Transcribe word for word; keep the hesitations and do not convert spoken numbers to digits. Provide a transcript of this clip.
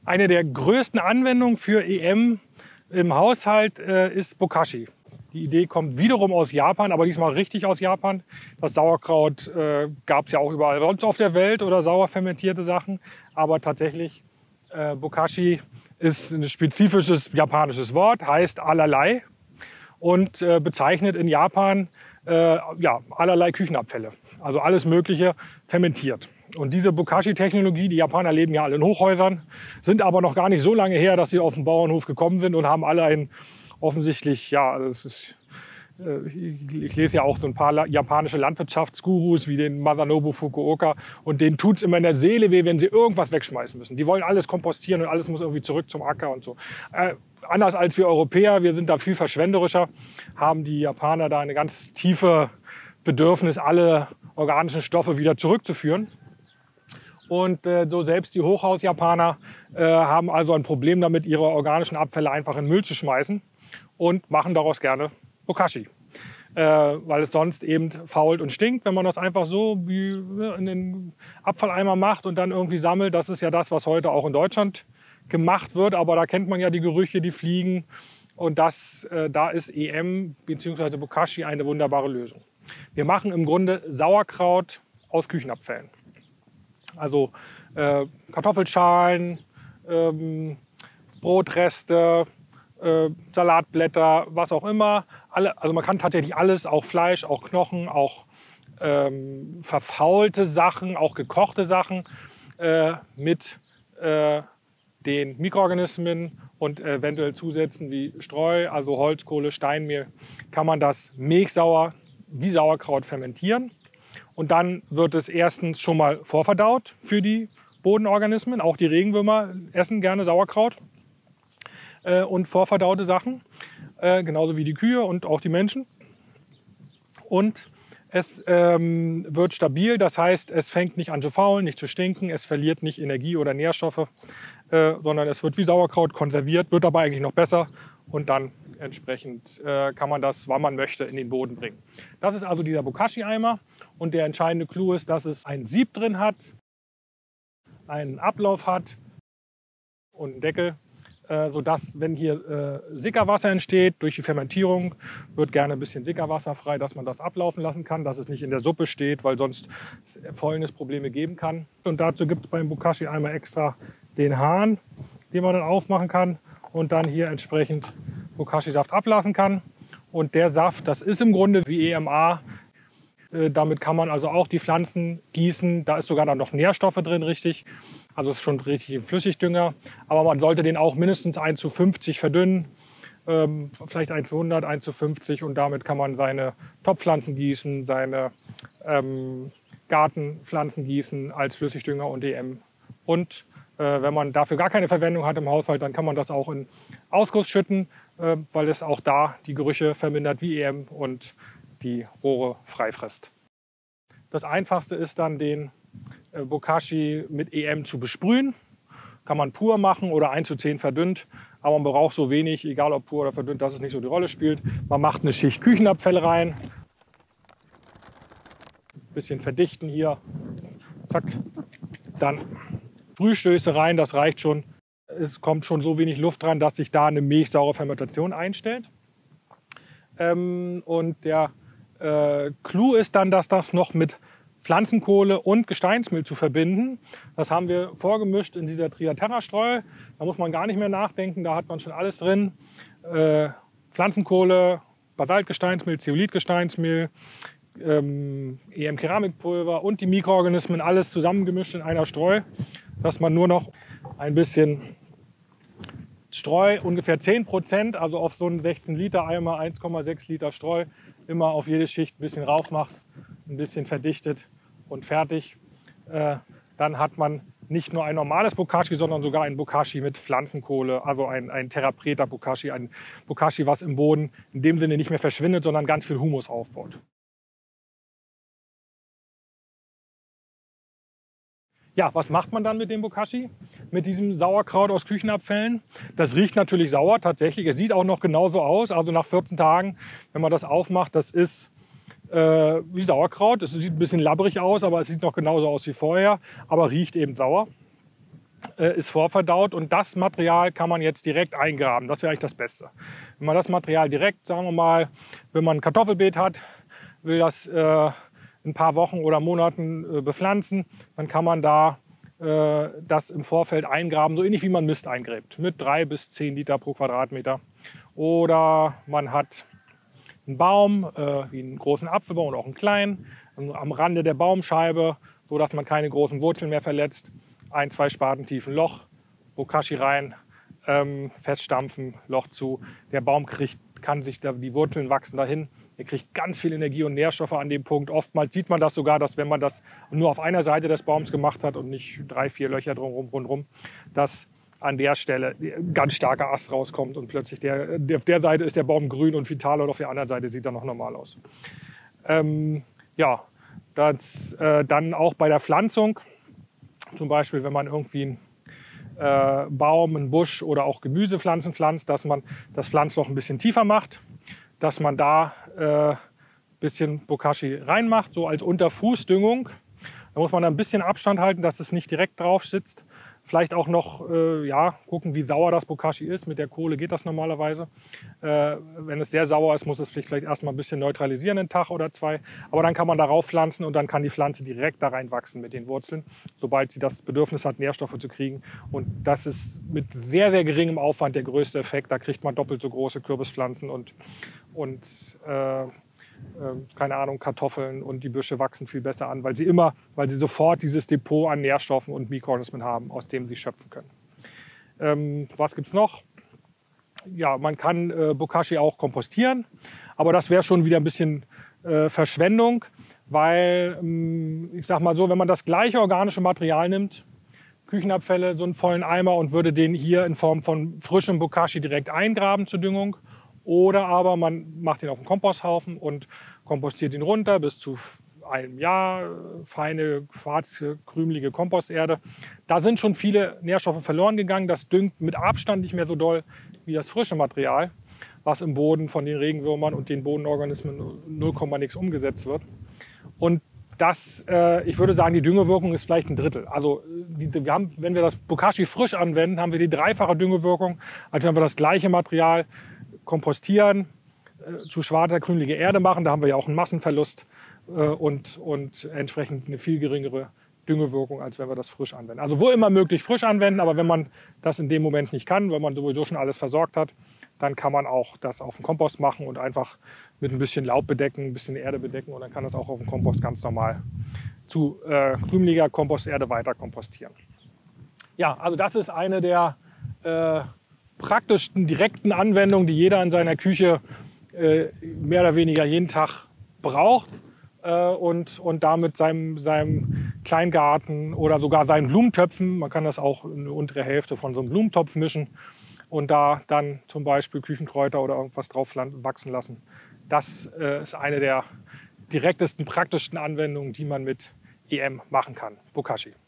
Eine der größten Anwendungen für E M im Haushalt äh, ist Bokashi. Die Idee kommt wiederum aus Japan, aber diesmal richtig aus Japan. Das Sauerkraut äh, gab es ja auch überall sonst auf der Welt oder sauer fermentierte Sachen. Aber tatsächlich, äh, Bokashi ist ein spezifisches japanisches Wort, heißt allerlei und äh, bezeichnet in Japan äh, ja, allerlei Küchenabfälle. Also alles Mögliche fermentiert. Und diese Bokashi-Technologie, die Japaner leben ja alle in Hochhäusern, sind aber noch gar nicht so lange her, dass sie auf den Bauernhof gekommen sind und haben alle ein offensichtlich, ja, das ist, äh, ich lese ja auch so ein paar japanische Landwirtschaftsgurus wie den Masanobu Fukuoka und denen tut es immer in der Seele weh, wenn sie irgendwas wegschmeißen müssen. Die wollen alles kompostieren und alles muss irgendwie zurück zum Acker und so. Äh, anders als wir Europäer, wir sind da viel verschwenderischer, haben die Japaner da eine ganz tiefe Bedürfnis, alle organischen Stoffe wieder zurückzuführen. Und äh, so selbst die Hochhaus-Japaner äh, haben also ein Problem damit, ihre organischen Abfälle einfach in Müll zu schmeißen und machen daraus gerne Bokashi. Äh, weil es sonst eben fault und stinkt, wenn man das einfach so wie in den Abfalleimer macht und dann irgendwie sammelt. Das ist ja das, was heute auch in Deutschland gemacht wird, aber da kennt man ja die Gerüche, die fliegen. Und das, äh, da ist E M bzw. Bokashi eine wunderbare Lösung. Wir machen im Grunde Sauerkraut aus Küchenabfällen. Also äh, Kartoffelschalen, ähm, Brotreste, äh, Salatblätter, was auch immer. Alle, also man kann tatsächlich alles, auch Fleisch, auch Knochen, auch ähm, verfaulte Sachen, auch gekochte Sachen äh, mit äh, den Mikroorganismen und eventuell Zusätzen wie Streu, also Holzkohle, Steinmehl, kann man das milchsauer wie Sauerkraut fermentieren. Und dann wird es erstens schon mal vorverdaut für die Bodenorganismen. Auch die Regenwürmer essen gerne Sauerkraut äh, und vorverdaute Sachen, äh, genauso wie die Kühe und auch die Menschen. Und es ähm, wird stabil, das heißt, es fängt nicht an zu faulen, nicht zu stinken, es verliert nicht Energie oder Nährstoffe, äh, sondern es wird wie Sauerkraut konserviert, wird dabei eigentlich noch besser und dann entsprechend äh, kann man das, wann man möchte, in den Boden bringen. Das ist also dieser Bokashi-Eimer und der entscheidende Clou ist, dass es ein Sieb drin hat, einen Ablauf hat und einen Deckel, äh, sodass, wenn hier äh, Sickerwasser entsteht, durch die Fermentierung wird gerne ein bisschen Sickerwasser frei, dass man das ablaufen lassen kann, dass es nicht in der Suppe steht, weil sonst Fäulnisprobleme geben kann. Und dazu gibt es beim Bokashi-Eimer extra den Hahn, den man dann aufmachen kann und dann hier entsprechend Bokashi-Saft ablassen kann. Und der Saft, das ist im Grunde wie E M A. Äh, damit kann man also auch die Pflanzen gießen. Da ist sogar dann noch Nährstoffe drin, richtig. Also es ist schon richtig ein Flüssigdünger. Aber man sollte den auch mindestens eins zu fünfzig verdünnen. Ähm, vielleicht eins zu hundert, eins zu fünfzig. Und damit kann man seine Topfpflanzen gießen, seine ähm, Gartenpflanzen gießen als Flüssigdünger und E M. Und äh, wenn man dafür gar keine Verwendung hat im Haushalt, dann kann man das auch in Ausguss schütten, äh, weil es auch da die Gerüche vermindert wie E M und die Rohre freifrisst. Das Einfachste ist dann, den äh, Bokashi mit E M zu besprühen. Kann man pur machen oder eins zu zehn verdünnt, aber man braucht so wenig, egal ob pur oder verdünnt, dass es nicht so die Rolle spielt. Man macht eine Schicht Küchenabfälle rein, ein bisschen verdichten hier, zack, dann Sprühstöße rein, das reicht schon. Es kommt schon so wenig Luft dran, dass sich da eine milchsaure Fermentation einstellt. Ähm, und der äh, Clou ist dann, dass das noch mit Pflanzenkohle und Gesteinsmehl zu verbinden. Das haben wir vorgemischt in dieser Triaterra-Streu. Da muss man gar nicht mehr nachdenken, da hat man schon alles drin. Äh, Pflanzenkohle, Basaltgesteinsmehl, Zeolithgesteinsmehl, ähm, E M-Keramikpulver und die Mikroorganismen, alles zusammengemischt in einer Streu, dass man nur noch ein bisschen Streu, ungefähr zehn Prozent, also auf so einen sechzehn Liter Eimer, eins Komma sechs Liter Streu, immer auf jede Schicht ein bisschen rauf macht, ein bisschen verdichtet und fertig. Äh, dann hat man nicht nur ein normales Bokashi, sondern sogar ein Bokashi mit Pflanzenkohle, also ein, ein Therapreta Bokashi, ein Bokashi, was im Boden in dem Sinne nicht mehr verschwindet, sondern ganz viel Humus aufbaut. Ja, was macht man dann mit dem Bokashi? Mit diesem Sauerkraut aus Küchenabfällen? Das riecht natürlich sauer, tatsächlich. Es sieht auch noch genauso aus. Also nach vierzehn Tagen, wenn man das aufmacht, das ist äh, wie Sauerkraut. Es sieht ein bisschen labbrig aus, aber es sieht noch genauso aus wie vorher, aber riecht eben sauer. äh, ist vorverdaut und das Material kann man jetzt direkt eingraben. Das wäre eigentlich das Beste. Wenn man das Material direkt, sagen wir mal, wenn man ein Kartoffelbeet hat, will das äh, ein paar Wochen oder Monaten äh, bepflanzen, dann kann man da äh, das im Vorfeld eingraben, so ähnlich wie man Mist eingräbt, mit drei bis zehn Liter pro Quadratmeter. Oder man hat einen Baum, äh, wie einen großen Apfelbaum oder auch einen kleinen, am Rande der Baumscheibe, so dass man keine großen Wurzeln mehr verletzt. Ein, zwei Spaten tiefen Loch, Bokashi rein, ähm, feststampfen, Loch zu. Der Baum kriegt, kann sich, da, die Wurzeln wachsen dahin. Er kriegt ganz viel Energie und Nährstoffe an dem Punkt. Oftmals sieht man das sogar, dass wenn man das nur auf einer Seite des Baums gemacht hat und nicht drei, vier Löcher drumherum, rundherum, dass an der Stelle ein ganz starker Ast rauskommt und plötzlich der, der, auf der Seite ist der Baum grün und vital und auf der anderen Seite sieht er noch normal aus. Ähm, ja, das, äh, dann auch bei der Pflanzung, zum Beispiel wenn man irgendwie einen äh, Baum, einen Busch oder auch Gemüsepflanzen pflanzt, dass man das Pflanzloch ein bisschen tiefer macht, dass man da ein äh, bisschen Bokashi reinmacht, so als Unterfußdüngung. Da muss man ein bisschen Abstand halten, dass es nicht direkt drauf sitzt. Vielleicht auch noch äh, ja, gucken, wie sauer das Bokashi ist. Mit der Kohle geht das normalerweise. Äh, wenn es sehr sauer ist, muss es vielleicht erstmal ein bisschen neutralisieren, einen Tag oder zwei. Aber dann kann man darauf pflanzen und dann kann die Pflanze direkt da reinwachsen mit den Wurzeln, sobald sie das Bedürfnis hat, Nährstoffe zu kriegen. Und das ist mit sehr, sehr geringem Aufwand der größte Effekt. Da kriegt man doppelt so große Kürbispflanzen und, und äh, keine Ahnung, Kartoffeln und die Büsche wachsen viel besser an, weil sie immer, weil sie sofort dieses Depot an Nährstoffen und Mikroorganismen haben, aus dem sie schöpfen können. Ähm, was gibt es noch? Ja, man kann äh, Bokashi auch kompostieren, aber das wäre schon wieder ein bisschen äh, Verschwendung, weil, ähm, ich sag mal so, wenn man das gleiche organische Material nimmt, Küchenabfälle, so einen vollen Eimer und würde den hier in Form von frischem Bokashi direkt eingraben zur Düngung, oder aber man macht ihn auf den Komposthaufen und kompostiert ihn runter bis zu einem Jahr, feine, schwarze, krümelige Komposterde. Da sind schon viele Nährstoffe verloren gegangen. Das düngt mit Abstand nicht mehr so doll wie das frische Material, was im Boden von den Regenwürmern und den Bodenorganismen null Komma nix umgesetzt wird. Und das, äh, ich würde sagen, die Düngewirkung ist vielleicht ein Drittel. Also die, wir haben, wenn wir das Bokashi frisch anwenden, haben wir die dreifache Düngewirkung, als wenn wir das gleiche Material kompostieren, äh, zu schwarzer, krümelige Erde machen. Da haben wir ja auch einen Massenverlust äh, und, und entsprechend eine viel geringere Düngewirkung, als wenn wir das frisch anwenden. Also wo immer möglich frisch anwenden, aber wenn man das in dem Moment nicht kann, weil man sowieso schon alles versorgt hat, dann kann man auch das auf den Kompost machen und einfach mit ein bisschen Laub bedecken, ein bisschen Erde bedecken und dann kann das auch auf dem Kompost ganz normal zu äh, krümeliger Komposterde weiter kompostieren. Ja, also das ist eine der äh, praktischsten, direkten Anwendungen, die jeder in seiner Küche äh, mehr oder weniger jeden Tag braucht äh, und, und damit seinem, seinem Kleingarten oder sogar seinen Blumentöpfen, man kann das auch in eine untere Hälfte von so einem Blumentopf mischen und da dann zum Beispiel Küchenkräuter oder irgendwas drauf wachsen lassen. Das äh, ist eine der direktesten, praktischsten Anwendungen, die man mit E M machen kann, Bokashi.